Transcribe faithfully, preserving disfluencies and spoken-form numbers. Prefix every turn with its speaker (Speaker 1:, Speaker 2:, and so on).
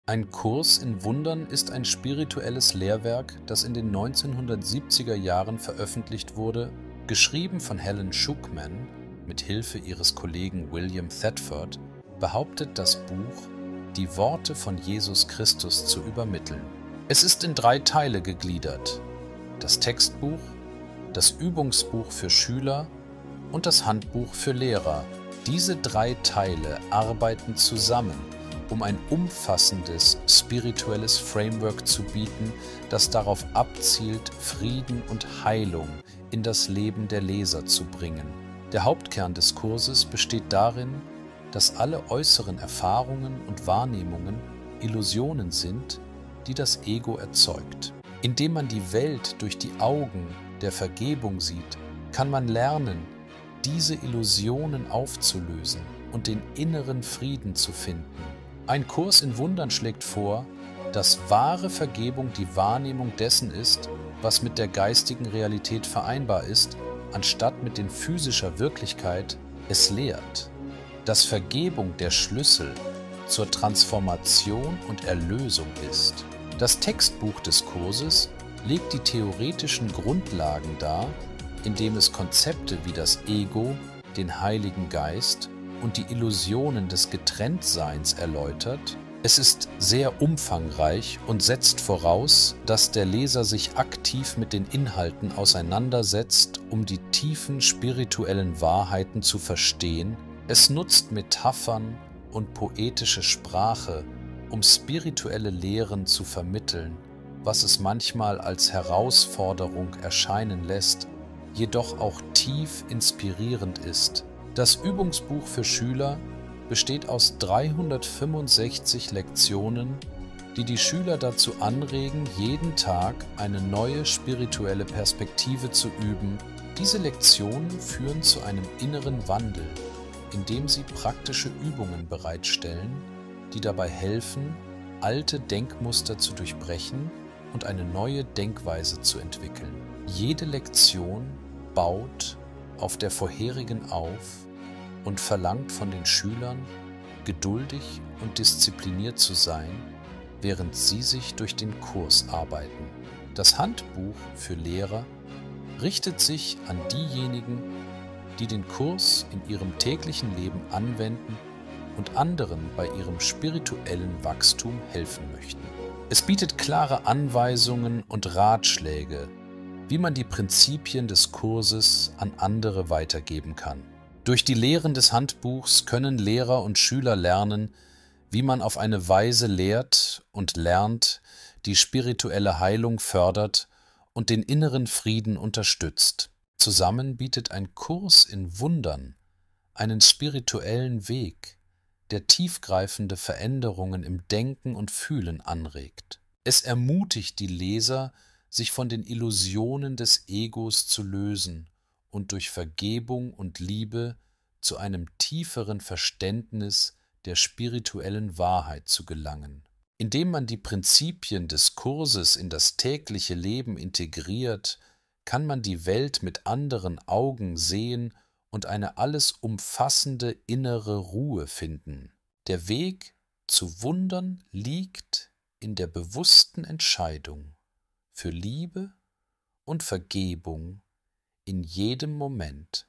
Speaker 1: Ein Kurs in Wundern ist ein spirituelles Lehrwerk, das in den neunzehnhundertsiebziger Jahren veröffentlicht wurde, geschrieben von Helen Schucman mit Hilfe ihres Kollegen William Thetford, behauptet das Buch, die Worte von Jesus Christus zu übermitteln. Es ist in drei Teile gegliedert: das Textbuch, das Übungsbuch für Schüler und das Handbuch für Lehrer. Diese drei Teile arbeiten zusammen, um ein umfassendes spirituelles Framework zu bieten, das darauf abzielt, Frieden und Heilung in das Leben der Leser zu bringen. Der Hauptkern des Kurses besteht darin, dass alle äußeren Erfahrungen und Wahrnehmungen Illusionen sind, die das Ego erzeugt. Indem man die Welt durch die Augen der Vergebung sieht, kann man lernen, diese Illusionen aufzulösen und den inneren Frieden zu finden. Ein Kurs in Wundern schlägt vor, dass wahre Vergebung die Wahrnehmung dessen ist, was mit der geistigen Realität vereinbar ist, anstatt mit den physischer Wirklichkeit. Es lehrt, dass Vergebung der Schlüssel zur Transformation und Erlösung ist. Das Textbuch des Kurses legt die theoretischen Grundlagen dar, indem es Konzepte wie das Ego, den Heiligen Geist und die Illusionen des Getrenntseins erläutert. Es ist sehr umfangreich und setzt voraus, dass der Leser sich aktiv mit den Inhalten auseinandersetzt, um die tiefen spirituellen Wahrheiten zu verstehen. Es nutzt Metaphern und poetische Sprache, um spirituelle Lehren zu vermitteln, was es manchmal als Herausforderung erscheinen lässt, jedoch auch tief inspirierend ist. Das Übungsbuch für Schüler besteht aus dreihundertfünfundsechzig Lektionen, die die Schüler dazu anregen, jeden Tag eine neue spirituelle Perspektive zu üben. Diese Lektionen führen zu einem inneren Wandel, indem sie praktische Übungen bereitstellen, die dabei helfen, alte Denkmuster zu durchbrechen und eine neue Denkweise zu entwickeln. Jede Lektion baut auf der vorherigen auf und verlangt von den Schülern, geduldig und diszipliniert zu sein, während sie sich durch den Kurs arbeiten. Das Handbuch für Lehrer richtet sich an diejenigen, die den Kurs in ihrem täglichen Leben anwenden und anderen bei ihrem spirituellen Wachstum helfen möchten. Es bietet klare Anweisungen und Ratschläge, wie man die Prinzipien des Kurses an andere weitergeben kann. Durch die Lehren des Handbuchs können Lehrer und Schüler lernen, wie man auf eine Weise lehrt und lernt, die spirituelle Heilung fördert und den inneren Frieden unterstützt. Zusammen bietet ein Kurs in Wundern einen spirituellen Weg, der tiefgreifende Veränderungen im Denken und Fühlen anregt. Es ermutigt die Leser, sich von den Illusionen des Egos zu lösen und durch Vergebung und Liebe zu einem tieferen Verständnis der spirituellen Wahrheit zu gelangen. Indem man die Prinzipien des Kurses in das tägliche Leben integriert, kann man die Welt mit anderen Augen sehen und eine alles umfassende innere Ruhe finden. Der Weg zu Wundern liegt in der bewussten Entscheidung für Liebe und Vergebung in jedem Moment.